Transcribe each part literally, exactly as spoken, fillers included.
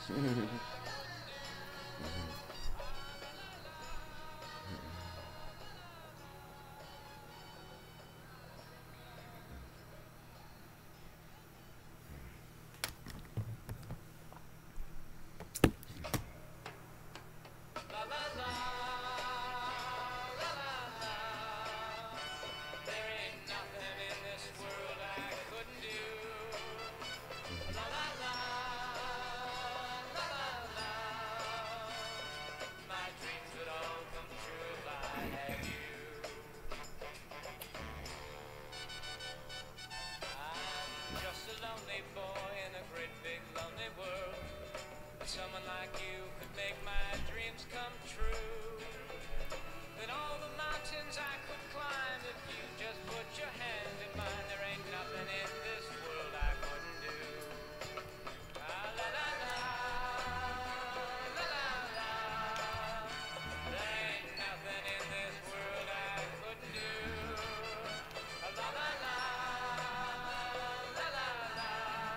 Someone like you could make my dreams come true. Then all the mountains I could climb if you just put your hand in mine. There ain't nothing in this world I couldn't do. Ah, la la la, la la la. There ain't nothing in this world I couldn't do. Ah, la la la, la la la.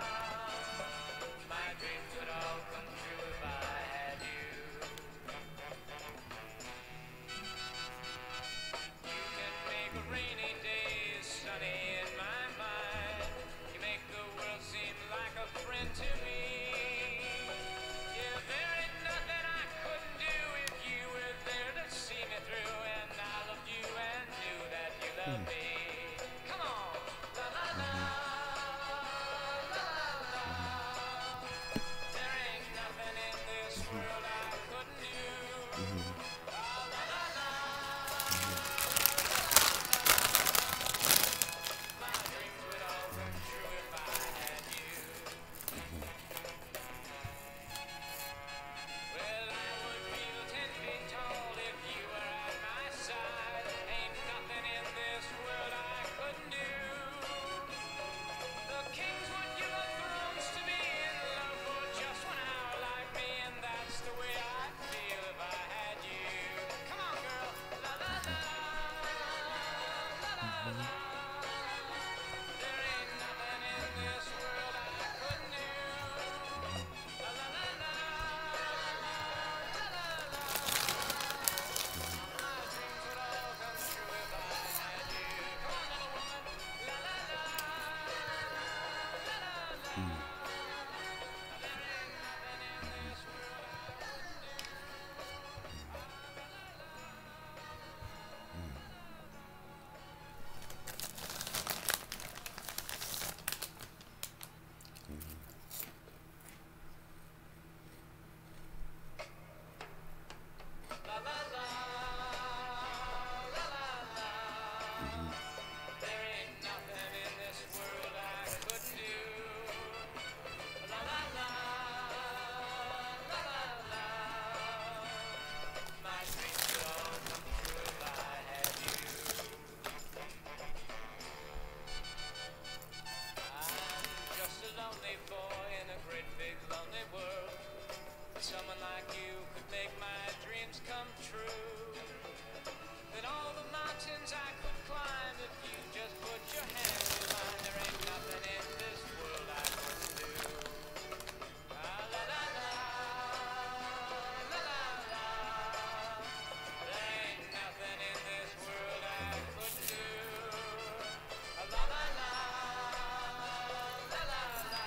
My dreams would all come true if I had you. You can make a rainy day sunny in my mind. You make the world seem like a friend to me. Yeah, there ain't nothing I couldn't do if you were there to see me through. And I loved you and knew that you loved me. Come on, la la la, la la la. There ain't nothing in this world I couldn't do. Ah, la la la, my dreams would all come true if I had you. Well, I would feel ten feet tall if you were at my side. Ain't nothing in this world I couldn't do. The kings would give up thrones to be in love for just one hour like me, and that's the way I'd feel if I had you. Come on, girl, la la la, la la la. There ain't nothing in this world I couldn't do. La la la la, la la la. My dreams would all come true if I had you. Come on, little woman, la la la, la la la. There ain't nothing in this world I couldn't do. La la la, la la la. There ain't nothing in this world I couldn't do. La la la, la la la. My dreams would all come true if I had you. I'm just a lonely boy in a great big lonely world. Someone like you could make my dreams come true. Then all the mountains I could climb if you just put your hand in mine. There ain't nothing in this world I couldn't do. Ah, la la la, la la la. There ain't nothing in this world I couldn't do. Ah, la la la, la la la.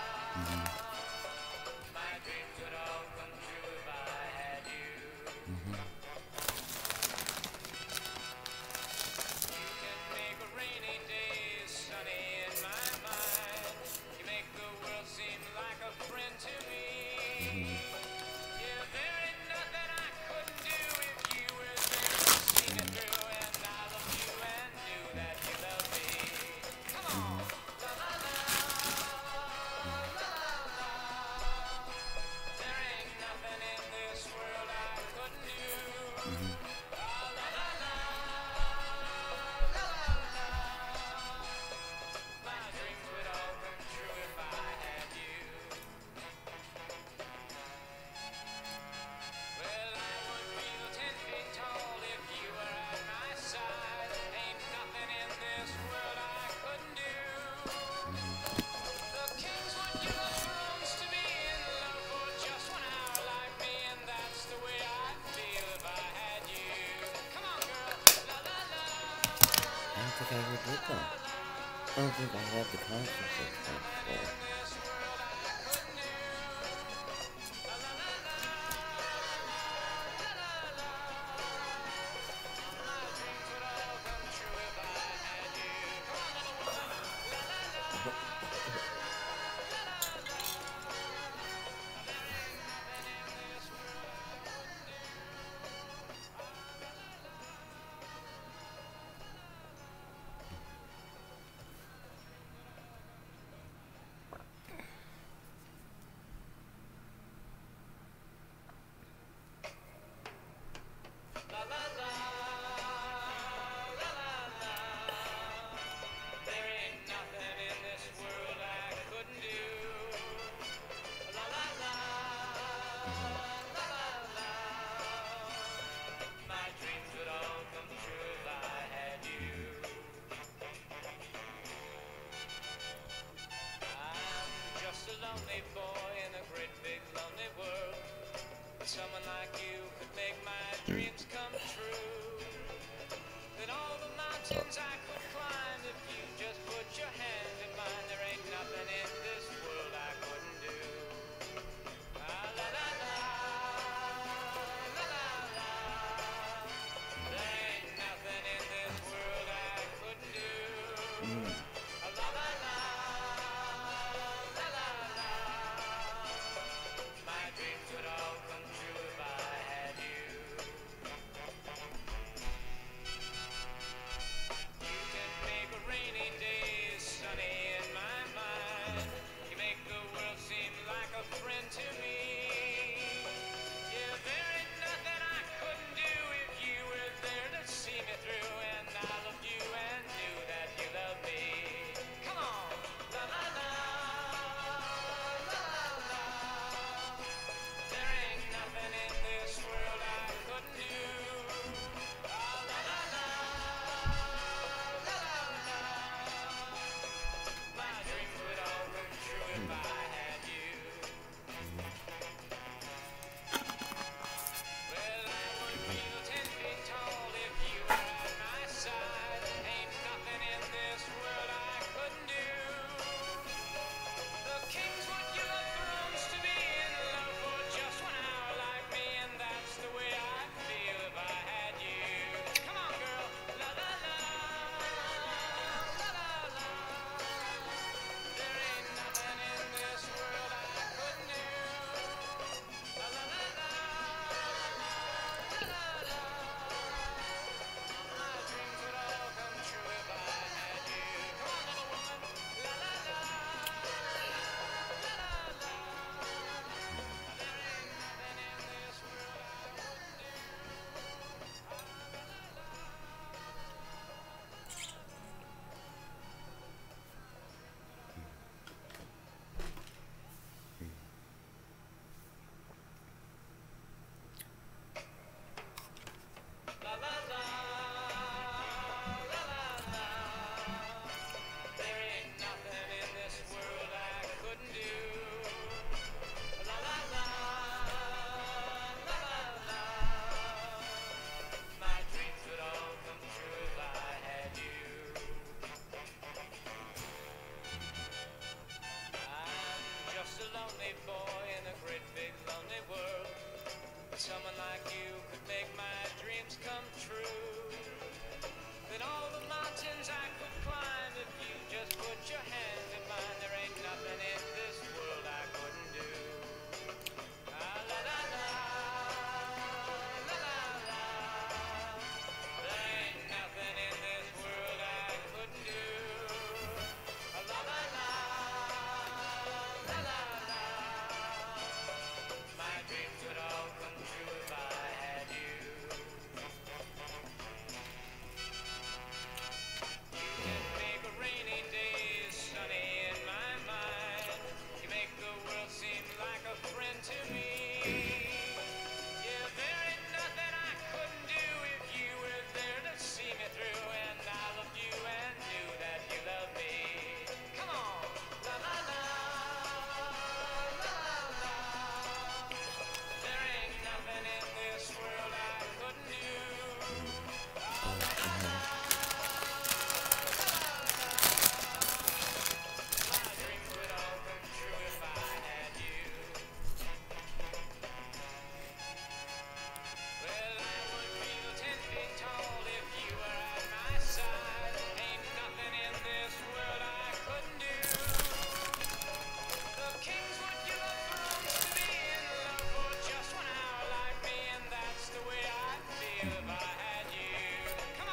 My dreams would all come true if I had you. You can make a rainy day sunny in my mind. You make the world seem like a friend to me. Yeah, there ain't nothing I couldn't do if you were there to see me through. And I love you and knew that you loved me. Come on, la la la, la la la. There ain't nothing in this world I couldn't do. Ah, la la la, la la la. My dreams would all come true if I had you. Well, I would feel ten feet tall if you were at my side. Ain't nothing in this world I couldn't do. The kings would give up thrones to be in love for just one hour ever did that. I don't think I had the conscience of that before.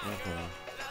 Okay.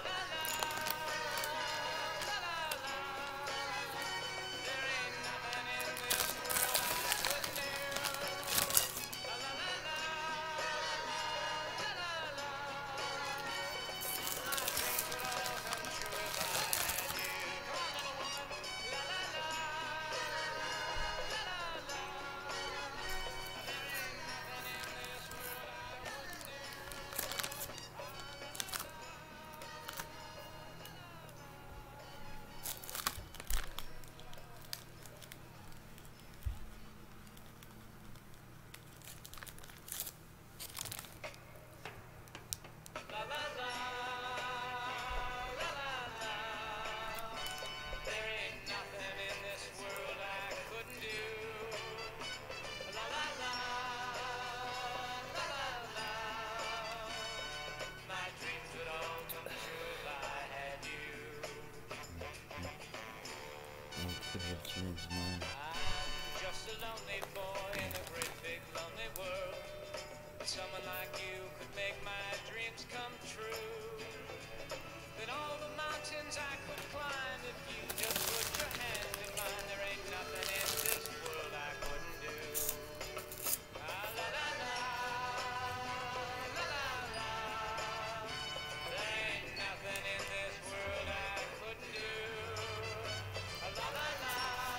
Change mine. I'm just a lonely boy in a great big lonely world. Someone like you could make my dreams come true. Then all the mountains I could climb if you just put your hand in mine. There ain't nothing in this world I couldn't do. Ah, la la la, la la la. There ain't nothing in this world I couldn't do. Ah, la la la.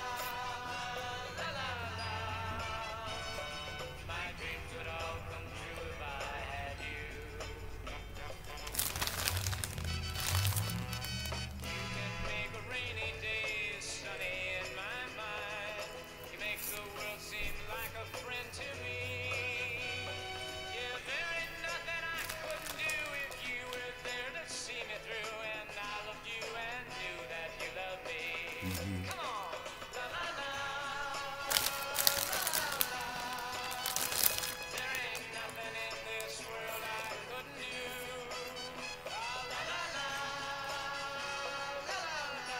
My dreams would all come true if I had you. You can make a rainy day sunny in my mind. You make the world seem like a friend to me. Yeah, there ain't nothing I couldn't do if you were there to see me through. And I loved you and knew that you loved me. Mm-hmm. Come on. La la la. There ain't nothing in this world I couldn't do. Ah, la la la, la la la.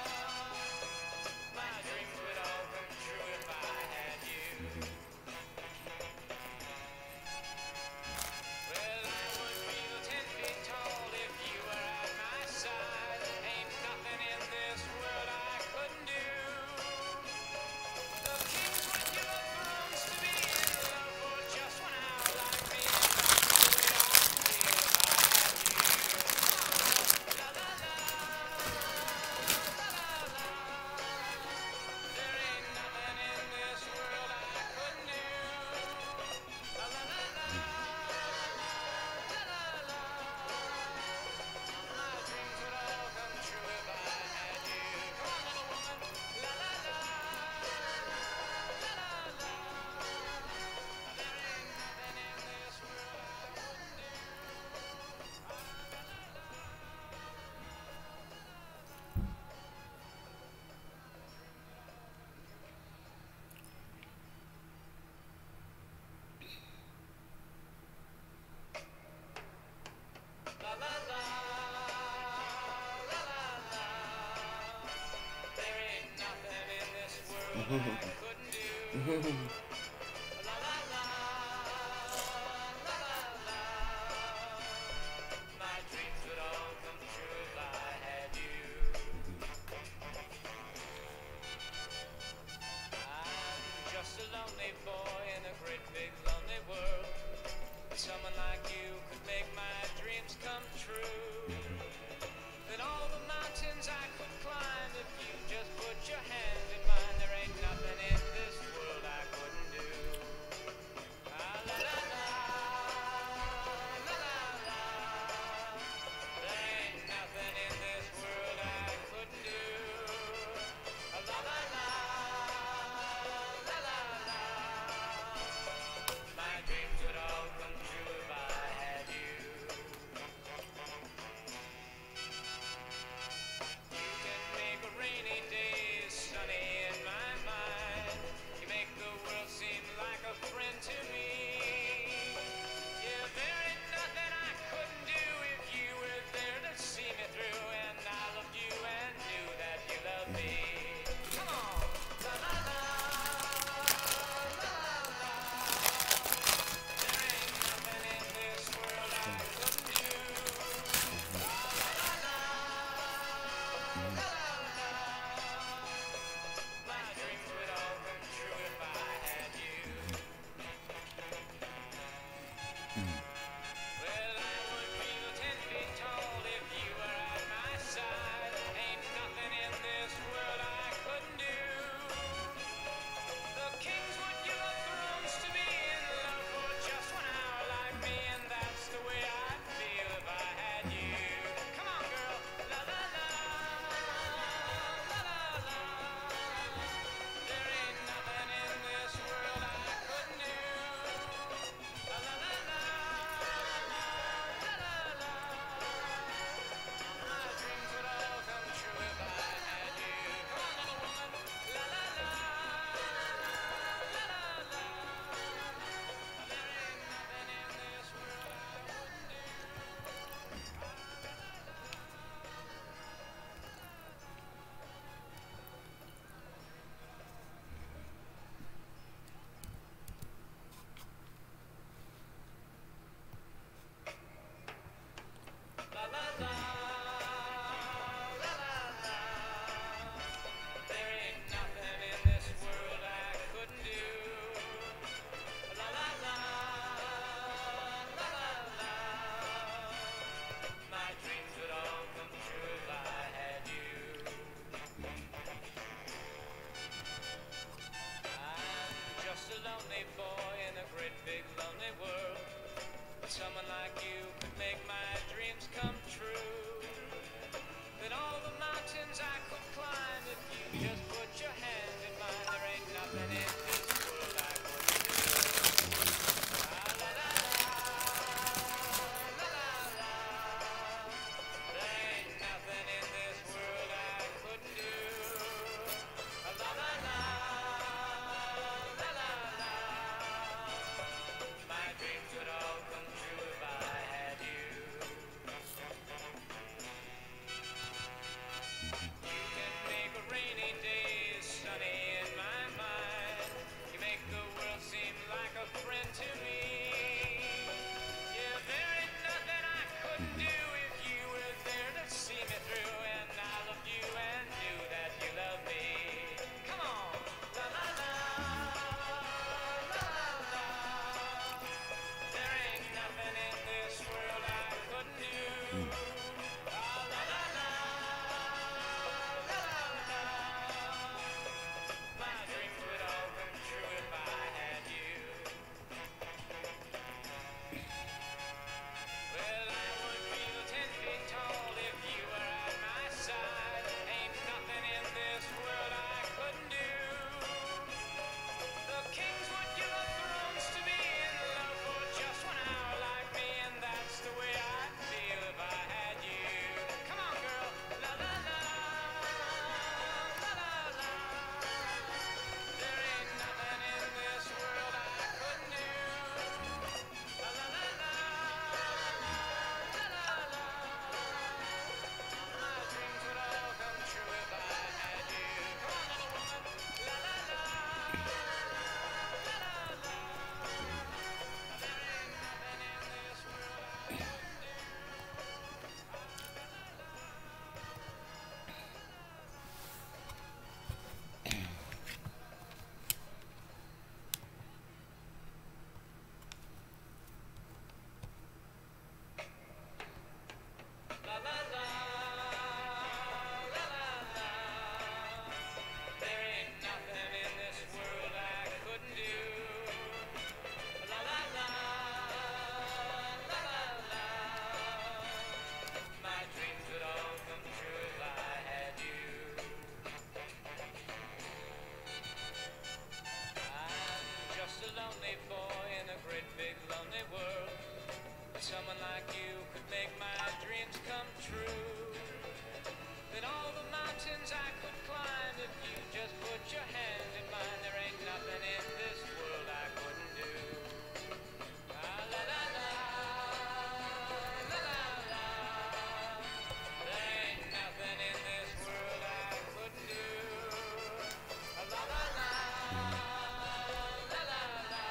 My dreams would all come true if I had you. Well, I would feel ten feet tall if you were at my side. Ain't nothing in this world I couldn't do. The kings would give up thrones to be in love for just one hour like me. There ain't nothing in this world I couldn't do. La la la la, la la la. My dreams would all come true if I had you. Come on, little woman. La la la, la la la. There ain't nothing in this world I couldn't do. La la la, la la la. There ain't nothing in this world I couldn't do. La la la, la la la. My dreams would all come true if I had you. I'm just a lonely boy in a great big lonely world. Someone like you could make my dreams come true. Then all the mountains I could climb if you just put your hand in mine. There ain't nothing in this world I couldn't do. Ah, la la la, la la la. There ain't nothing in this world I couldn't do. Ah, la la la, la la la. My dreams would all come true if I had you. lonely boy in a great big lonely world. But someone like you could make my dreams come true. Then all the mountains I could climb if you just put your hand in mine. There ain't nothing in this world I couldn't do. La la la la, la la la. There ain't nothing in this world I couldn't do. La la la, la la la. My dreams would all come true if I had you. You can make a rainy day sunny in my mind. You make the world seem like a friend to me. Yeah, there ain't nothing I couldn't do if you were there to see me through. And I loved you and knew that you loved me. Come on, la la la, la la la. There ain't nothing in this world I couldn't do. La la la la, la la la. My dreams would all come true if I had you. Well, I would feel ten feet tall if you were at my side. Ain't nothing in this world I couldn't do. The kings would give up thrones to be in love for just one hour like me, and that's the way I'd feel if I had you. Come on, girl, la la la, la la la. There ain't nothing in this world I couldn't do. La la la la, la la la. My dreams would all come true if I had you. Come on, little woman, la la la, la la la. There ain't nothing in this world I couldn't do. La la la, la la la. There ain't nothing in this world I couldn't do. La la la, la la la. My dreams would all come true if I had you. I'm just a lonely boy in a great big lonely world. But someone like you could make my dreams come true. Then all the mountains I could climb if you just put your hand in mine. There ain't nothing in this world I couldn't do. Ah, la la la, la la la. There ain't nothing in this world I couldn't do. Ah, la la la, la la la.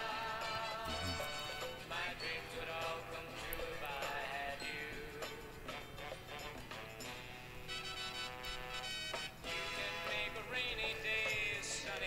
My dreams would all come true if I had you. You can make a rainy day sunny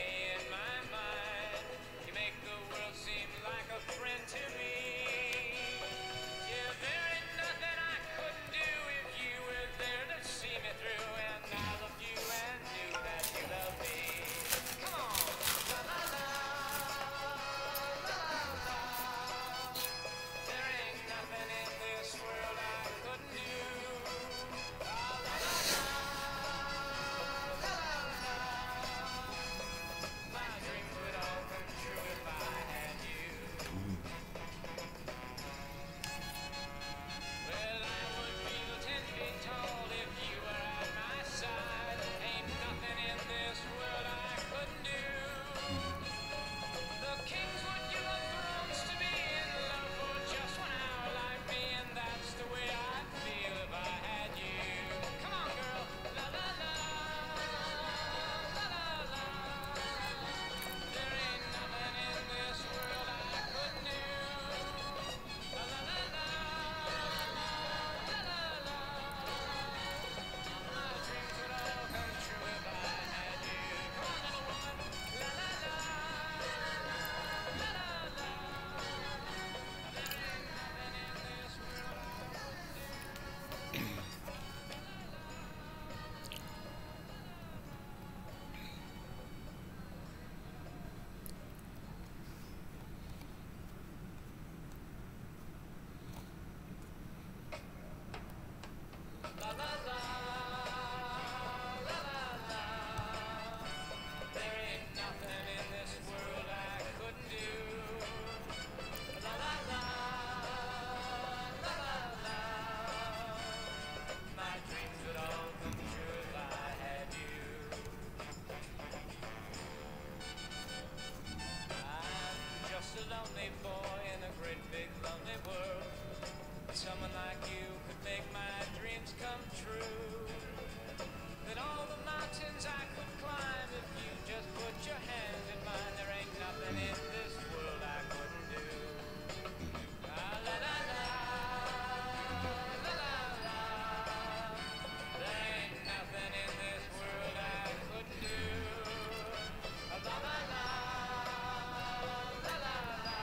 a lonely boy in a great big lonely world. Someone like you could make my dreams come true. That all the mountains I could climb if you just put your hand in mine. There ain't nothing in this world I couldn't do. Ah, la la la, la la la. There ain't nothing in this world I couldn't do. Ah, la la la, la la la.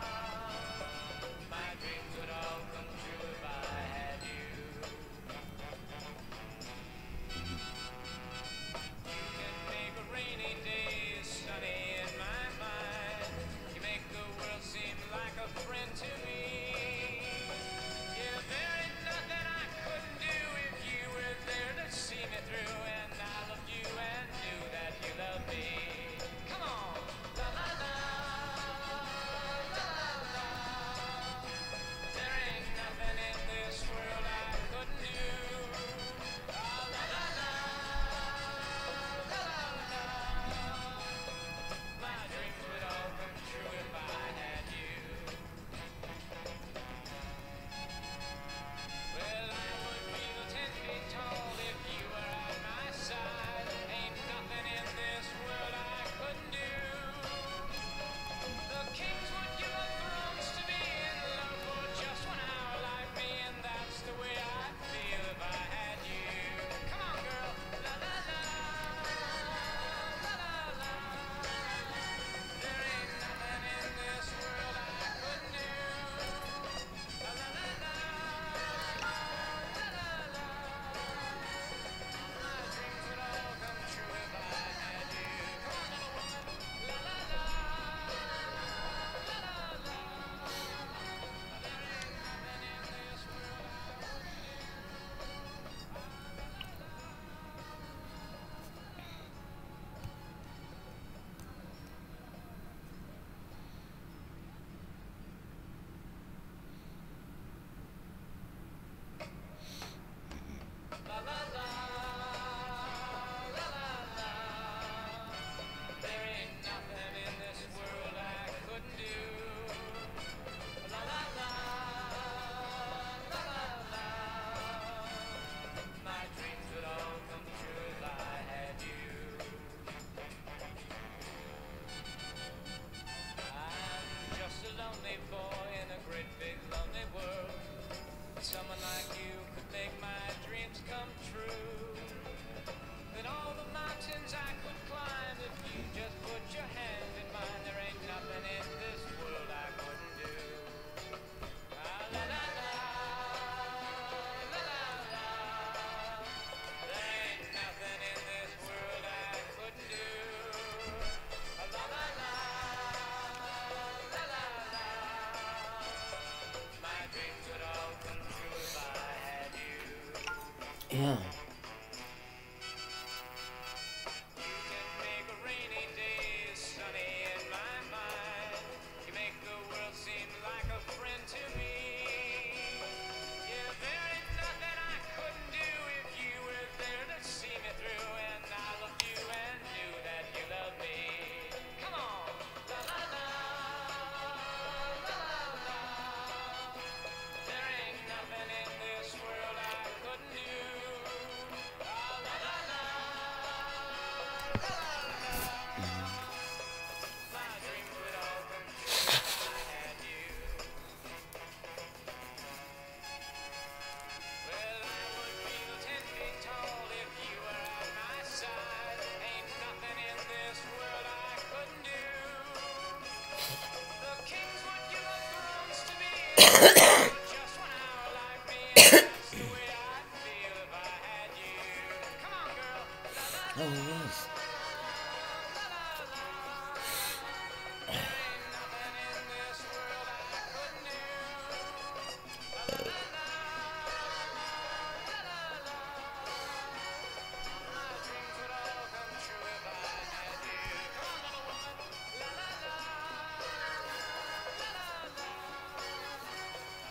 My dreams would all come true if I had you. You can make a rainy day sunny in my mind. You make the world seem like a friend to me. Yeah, there ain't nothing I couldn't do if you were there to see me through. And I loved you and knew that you loved me. Come on, la la la, la la la. There ain't nothing in this world I couldn't do. Ah, la la la, la la la. My dreams would all come true if I had you. Well, I would feel ten feet tall if you were at my side. Ain't nothing in this world I couldn't do. The kings would give up thrones to be in love for just one hour like me, and that's the way I'd feel if I had you. Come on, girl, la la la, la la la. There ain't nothing in this world I couldn't do. La la la la, la la la. My dreams would all come true if I had you. Come on, little woman, la la la, la la la. There ain't nothing in this world I wouldn't do. La la la, la la la. There ain't nothing in this world I couldn't do. La la la, la la la. My dreams would all come true if I had you. I'm just a lonely boy in a great big lonely world. Someone like you could make my dreams come true. That all the mountains I could climb if you just put your hand in mine. There ain't nothing in this world I couldn't do. Ah, la la la, la la la. There ain't nothing in this world I couldn't do. Ah, la la la, la la la. My dreams would all come true if I had you. Yeah. You can make a rainy day sunny in my mind. You make the world seem like a friend to me. Yeah, there ain't nothing I couldn't do if you were there to see me through. And I loved you and knew that you loved me. Come on, la la la, la la la. There ain't nothing in this world I couldn't do. Ah, la la la, la la la. My dreams would all come true if I had you. Well, I would feel ten feet tall if you were at my side. Ain't nothing in this world I couldn't do. The kings would give up thrones to me for just one hour like me, and that's the way I'd feel if I had you. Come on, girl, la la la, Oh, yes. la la la. There ain't nothing in this world I couldn't do. La la la la, la la la. My dreams would all come true if I had you. Come on, little woman, la la la, la la la.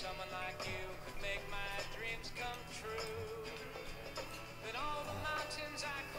someone like you could make my dreams come true. Then all the mountains I